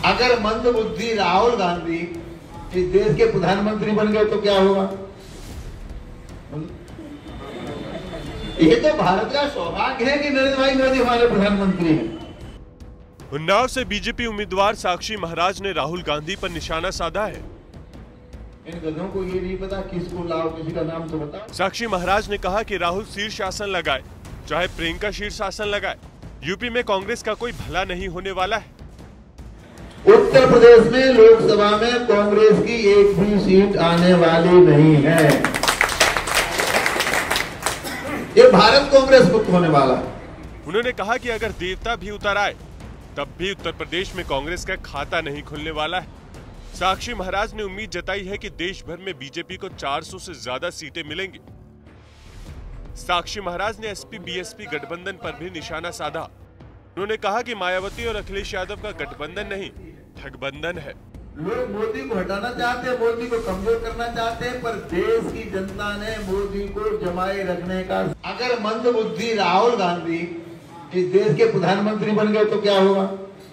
अगर मंद बुद्धि राहुल गांधी इस देश के प्रधानमंत्री बन गए तो क्या होगा? ये तो भारत का सौभाग्य है कि नरेंद्र भाई मोदी हमारे प्रधानमंत्री हैं। उन्नाव से बीजेपी उम्मीदवार साक्षी महाराज ने राहुल गांधी पर निशाना साधा है। इन गधों को ये नहीं पता किसको लाओ, किसी का नाम तो बताओ। साक्षी महाराज ने कहा कि राहुल शीर्षासन लगाए, चाहे प्रियंका शीर्षासन लगाए, यूपी में कांग्रेस का कोई भला नहीं होने वाला है। उत्तर प्रदेश में लोकसभा में कांग्रेस की एक भी सीट आने वाली नहीं है। ये भारत कांग्रेस मुक्त होने वाला है। उन्होंने कहा कि अगर देवता भी उतर आए तब भी उत्तर प्रदेश में कांग्रेस का खाता नहीं खुलने वाला है। साक्षी महाराज ने उम्मीद जताई है कि देश भर में बीजेपी को 400 से ज्यादा सीटें मिलेंगी। साक्षी महाराज ने एसपी बीएसपी गठबंधन पर भी निशाना साधा। उन्होंने कहा कि मायावती और अखिलेश यादव का गठबंधन नहीं, ठगबंधन है। लोग मोदी को हटाना चाहते हैं, मोदी को कमजोर करना चाहते हैं, पर देश की जनता ने मोदी को जमाए रखने का। अगर मंद बुद्धि राहुल गांधी इस देश के प्रधानमंत्री बन गए तो क्या होगा?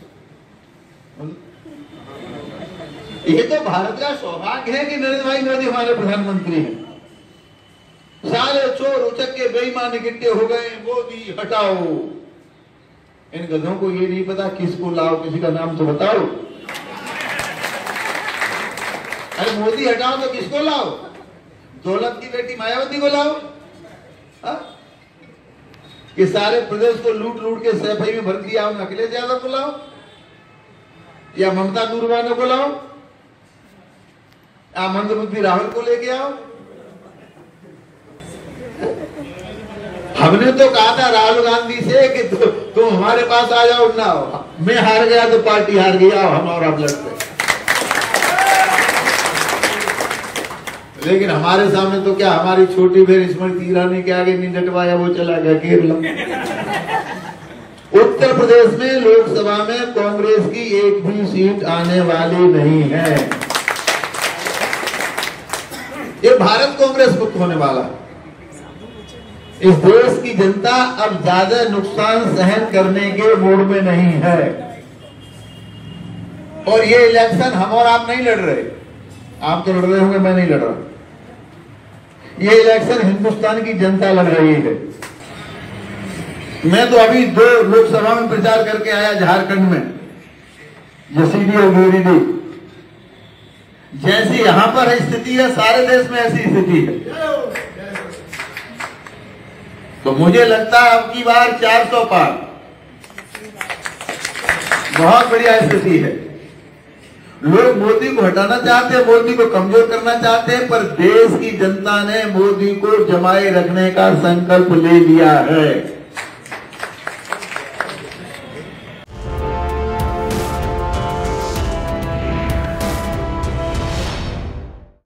ये तो भारत का सौभाग्य है कि नरेंद्र भाई मोदी हमारे प्रधानमंत्री हैं। सारे चोर उचक के बेईमान इकट्ठे हो गए, मोदी हटाओ। इन गधों को ये नहीं पता किसको लाओ, किसी का नाम तो बताओ। अरे मोदी हटाओ तो किसको लाओ? दौलत की बेटी मायावती को लाओ। कि सारे प्रदेश को लूट लूट के सैफई में भर दिया उन अखिलेश यादव को लाओ, या ममता दूरवानों को लाओ, या मंद बुद्धि राहुल को लेके आओ। हमने तो कहा था राहुल गांधी से कि तुम हमारे पास आ जाओ, ना आओ। मैं हार गया तो पार्टी हार गई, आओ हम और आप लड़ते। लेकिन हमारे सामने तो क्या, हमारी छोटी बहन स्मृति ईरानी के आगे नहीं डटवाया, वो चला गया केरला। उत्तर प्रदेश में लोकसभा में कांग्रेस की एक भी सीट आने वाली नहीं है। ये भारत कांग्रेस मुक्त होने वाला है। इस देश की जनता अब ज्यादा नुकसान सहन करने के मूड में नहीं है। और ये इलेक्शन हम और आप नहीं लड़ रहे। आप तो लड़ रहे होंगे, मैं नहीं लड़ रहा। ये इलेक्शन हिंदुस्तान की जनता लड़ रही है। मैं तो अभी 2 लोकसभा में प्रचार करके आया झारखंड में, जसीडी और गिरिडीह। जैसी यहां पर स्थिति है, सारे देश में ऐसी स्थिति है। तो मुझे लगता है अब की बार 400 पार। बहुत बढ़िया स्थिति है। लोग मोदी को हटाना चाहते हैं, मोदी को कमजोर करना चाहते हैं, पर देश की जनता ने मोदी को जमाए रखने का संकल्प ले लिया है।